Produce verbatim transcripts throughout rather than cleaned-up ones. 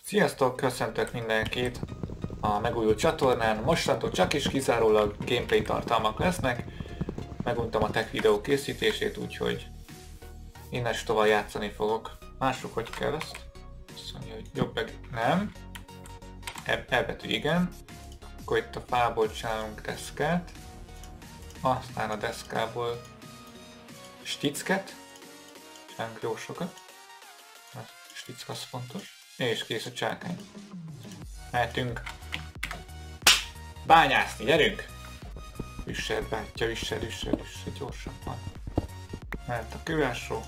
Sziasztok, köszöntök mindenkit a megújult csatornán. Mostantól csak is kizárólag gameplay tartalmak lesznek. Meguntam a tech videó készítését, úgyhogy innen is tovább játszani fogok. Mások, hogy kell ezt? Azt mondja, hogy jobb meg nem. Elbetű igen. Akkor itt a fából csinálunk deszkát. Aztán a deszkából sticket. Csinálunk jó sokat. A stick az fontos. És kész a csákány. Mehetünk bányászni, gyerünk! Üssed, bátyja, üssed, üssed, üssed, gyorsabban. Mehet a kőásó.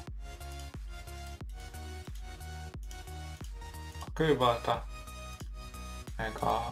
A kőbalta. Meg a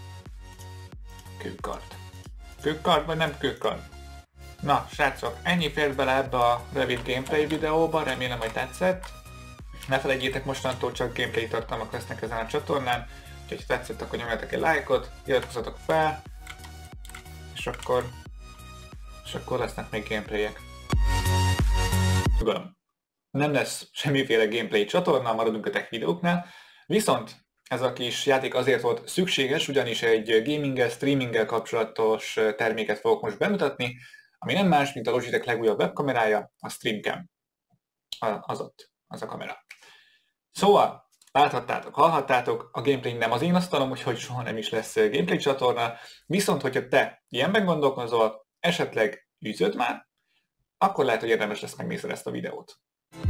kőkard. Kőkard vagy nem kőkard? Na, srácok, ennyi fért bele ebbe a rövid gameplay videóba, remélem, hogy tetszett. Ne felejtjétek, mostantól csak gameplay tartalmak lesznek ezen a csatornán, úgyhogy ha tetszett, akkor nyomjatok egy lájkot, iratkozzatok fel, és akkor, és akkor lesznek még gameplayek. Tudom, nem lesz semmiféle gameplay csatorna, maradunk a tech videóknál, viszont ez a kis játék azért volt szükséges, ugyanis egy gaminggel, streaminggel kapcsolatos terméket fogok most bemutatni, ami nem más, mint a Logitech legújabb webkamerája, a StreamCam. Az ott, az a kamera. Szóval, láthattátok, hallhattátok, a gameplay nem az én asztalom, úgyhogy soha nem is lesz gameplay csatorna, viszont hogyha te ilyenben gondolkozol, esetleg űzöd már, akkor lehet, hogy érdemes lesz megnézni ezt a videót.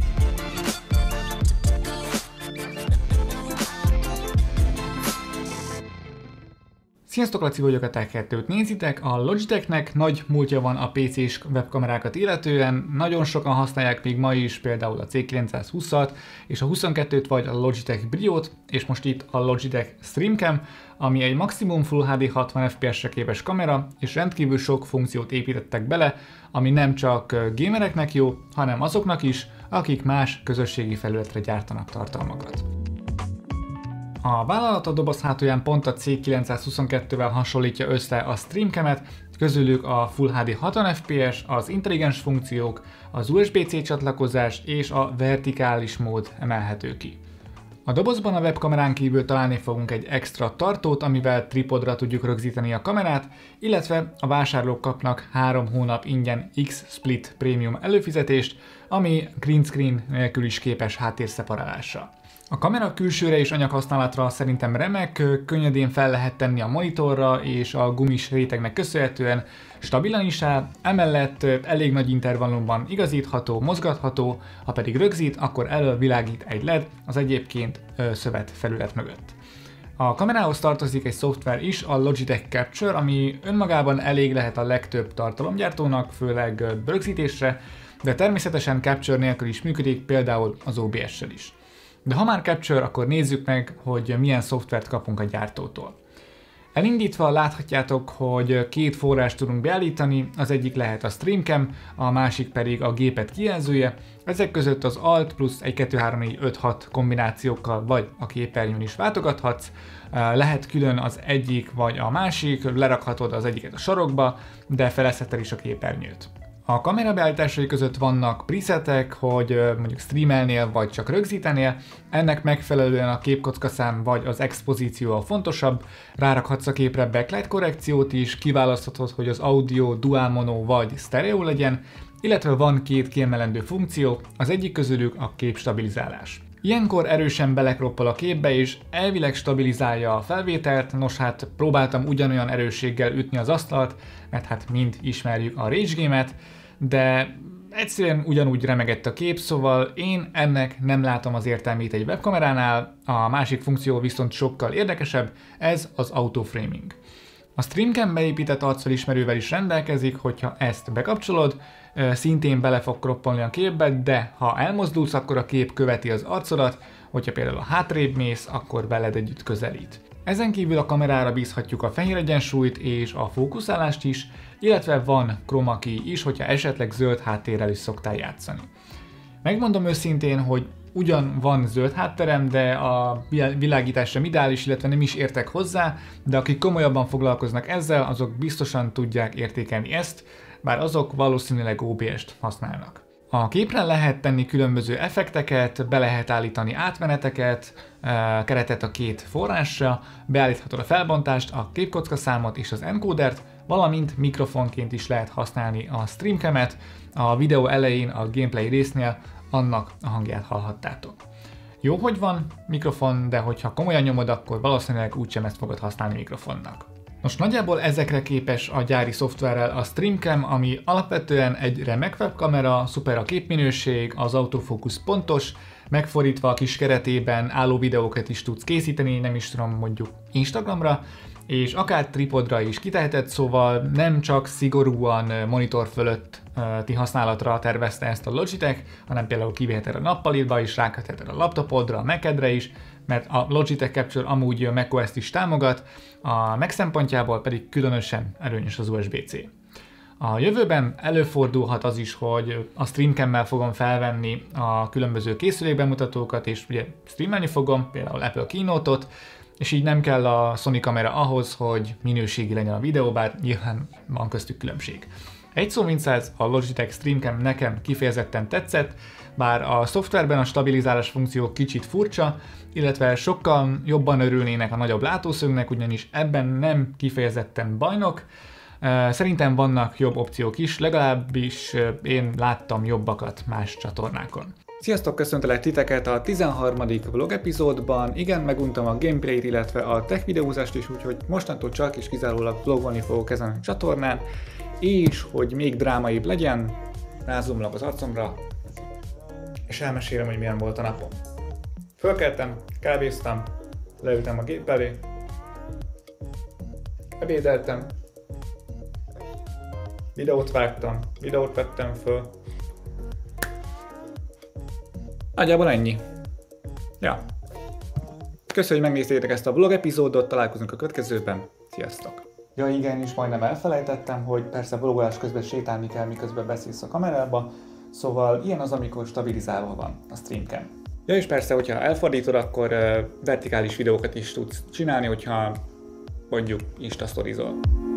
Sziasztok, Laci vagyok, a Tech kettőt nézitek. A Logitechnek nagy múltja van a pé cés webkamerákat illetően, nagyon sokan használják még ma is például a cé kilencszázhúszat és a huszonkettőt vagy a Logitech Briót, és most itt a Logitech StreamCam, ami egy maximum Full há dé hatvan ef pé es-re képes kamera, és rendkívül sok funkciót építettek bele, ami nem csak gamereknek jó, hanem azoknak is, akik más közösségi felületre gyártanak tartalmakat. A vállalat a doboz hátulján pont a cé kilencszázhuszonkettővel hasonlítja össze a StreamCam-et, közülük a Full há dé hatvan ef pé es, az intelligens funkciók, az u es bé-C csatlakozás és a vertikális mód emelhető ki. A dobozban a webkamerán kívül találni fogunk egy extra tartót, amivel tripodra tudjuk rögzíteni a kamerát, illetve a vásárlók kapnak három hónap ingyen X-Split Premium előfizetést, ami green screen nélkül is képes háttérszeparálásra. A kamera külsőre és anyaghasználatra szerintem remek, könnyedén fel lehet tenni a monitorra, és a gumis rétegnek köszönhetően stabilan is áll, emellett elég nagy intervallumban igazítható, mozgatható, ha pedig rögzít, akkor elől világít egy led az egyébként szövet felület mögött. A kamerához tartozik egy szoftver is, a Logitech Capture, ami önmagában elég lehet a legtöbb tartalomgyártónak, főleg rögzítésre, de természetesen Capture nélkül is működik, például az o bé es-sel is. De ha már Capture, akkor nézzük meg, hogy milyen szoftvert kapunk a gyártótól. Elindítva láthatjátok, hogy két forrást tudunk beállítani, az egyik lehet a StreamCam, a másik pedig a gépet kijelzője. Ezek között az Alt plusz egy kettő három négy öt hat kombinációkkal vagy a képernyőn is váltogathatsz. Lehet külön az egyik vagy a másik, lerakhatod az egyiket a sarokba, de felezheted is a képernyőt. A kamera beállításai között vannak presetek, hogy mondjuk streamelnél vagy csak rögzítenél, ennek megfelelően a képkockaszám vagy az expozíció a fontosabb, rárakhatsz a képre backlight korrekciót is, kiválaszthatod, hogy az audio dual mono vagy stereo legyen, illetve van két kiemelendő funkció, az egyik közülük a képstabilizálás. Ilyenkor erősen belekroppol a képbe és elvileg stabilizálja a felvételt, nos hát próbáltam ugyanolyan erősséggel ütni az asztalt, mert hát mind ismerjük a Rage Game-et, de egyszerűen ugyanúgy remegett a kép, szóval én ennek nem látom az értelmét egy webkameránál, a másik funkció viszont sokkal érdekesebb, ez az autoframing. A StreamCam beépített arcfelismerővel is rendelkezik, hogyha ezt bekapcsolod, szintén bele fog kroppolni a képbe, de ha elmozdulsz, akkor a kép követi az arcodat, hogyha például hátrébb mész, akkor veled együtt közelít. Ezen kívül a kamerára bízhatjuk a fehér egyensúlyt és a fókuszálást is, illetve van chroma key is, hogyha esetleg zöld háttérrel is szoktál játszani. Megmondom őszintén, hogy ugyan van zöld hátterem, de a világítás sem ideális, illetve nem is értek hozzá, de akik komolyabban foglalkoznak ezzel, azok biztosan tudják értékelni ezt, bár azok valószínűleg o bé est használnak. A képre lehet tenni különböző effekteket, be lehet állítani átmeneteket, keretet a két forrásra, beállíthatod a felbontást, a képkocka számot és az encodert, valamint mikrofonként is lehet használni a streamcamet. A videó elején a gameplay résznél annak a hangját hallhattátok. Jó, hogy van mikrofon, de hogyha komolyan nyomod, akkor valószínűleg úgysem ezt fogod használni mikrofonnak. Most nagyjából ezekre képes a gyári szoftverrel a Streamcam, ami alapvetően egy remek webkamera, szuper a képminőség, az autofókusz pontos, megfordítva a kis keretében álló videókat is tudsz készíteni, nem is tudom, mondjuk Instagramra, és akár tripodra is kiteheted, szóval nem csak szigorúan monitor fölötti használatra tervezte ezt a Logitech, hanem például kiviheted a nappalidba is, rákötheted a laptopodra, a Macedre is, mert a Logitech Capture amúgy macOS-t is támogat, a Mac szempontjából pedig különösen előnyös az u es bé cé. A jövőben előfordulhat az is, hogy a Streamcam-mel fogom felvenni a különböző készülékbemutatókat, és ugye streamelni fogom, például Apple Keynote-ot, és így nem kell a Sony kamera ahhoz, hogy minőségi legyen a videó, bár nyilván van köztük különbség. Egy szó mint száz, a Logitech Streamcam nekem kifejezetten tetszett, bár a szoftverben a stabilizálás funkció kicsit furcsa, illetve sokkal jobban örülnének a nagyobb látószögnek, ugyanis ebben nem kifejezetten bajnok. Szerintem vannak jobb opciók is, legalábbis én láttam jobbakat más csatornákon. Sziasztok, köszöntelek titeket a tizenharmadik vlog epizódban. Igen, meguntam a gameplayt, illetve a tech videózást is, úgyhogy mostantól csak és kizárólag vlogolni fogok ezen a csatornán, és hogy még drámaibb legyen, rázumlak az arcomra, és elmesélem, hogy milyen volt a napom. Fölkeltem, kávéztam, leültem a gép elé, ebédeltem, videót vágtam, videót vettem föl. Nagyjából ennyi. Ja. Köszönöm, hogy megnéztétek ezt a vlog epizódot, találkozunk a következőben. Sziasztok! Ja igen, és majdnem elfelejtettem, hogy persze vlogolás közben sétálni kell, miközben beszélsz a kamerába, szóval ilyen az, amikor stabilizálva van a Streamcam. Ja és persze, hogyha elfordítod, akkor uh, vertikális videókat is tudsz csinálni, hogyha mondjuk Insta-sztorizol.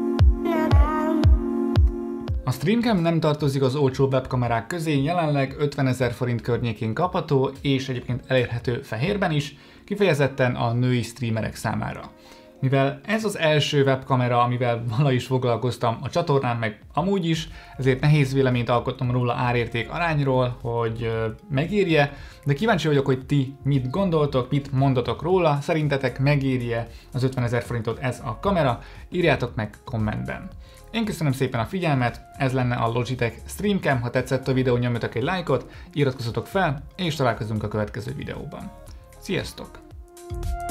A Streamcam nem tartozik az olcsó webkamerák közé, jelenleg ötvenezer forint környékén kapható, és egyébként elérhető fehérben is, kifejezetten a női streamerek számára. Mivel ez az első webkamera, amivel vala is foglalkoztam a csatornán, meg amúgy is, ezért nehéz véleményt alkotnom róla árérték arányról, hogy megérje, de kíváncsi vagyok, hogy ti mit gondoltok, mit mondatok róla, szerintetek megérje az ötvenezer forintot ez a kamera, írjátok meg kommentben. Én köszönöm szépen a figyelmet, ez lenne a Logitech Streamcam, ha tetszett a videó, nyomjatok egy lájkot, iratkozzatok fel, és találkozunk a következő videóban. Sziasztok!